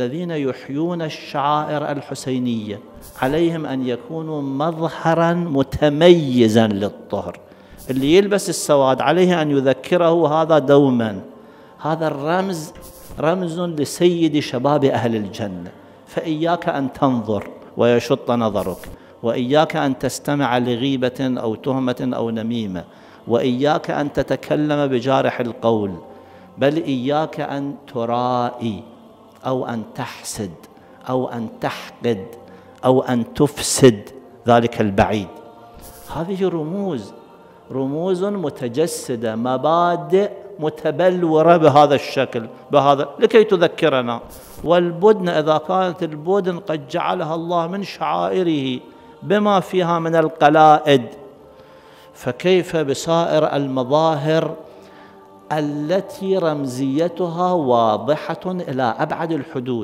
الذين يحيون الشعائر الحسينية عليهم أن يكونوا مظهرا متميزا للطهر. اللي يلبس السواد عليه أن يذكره هذا دوما، هذا الرمز رمز لسيد شباب أهل الجنة. فإياك أن تنظر ويشط نظرك، وإياك أن تستمع لغيبة أو تهمة أو نميمة، وإياك أن تتكلم بجارح القول، بل إياك أن ترائي أو أن تحسد أو أن تحقد أو أن تفسد ذلك البعيد. هذه رموز متجسدة، مبادئ متبلورة بهذا الشكل، لكي تذكرنا. والبدن إذا كانت البدن قد جعلها الله من شعائره بما فيها من القلائد، فكيف بسائر المظاهر التي رمزيتها واضحة إلى أبعد الحدود؟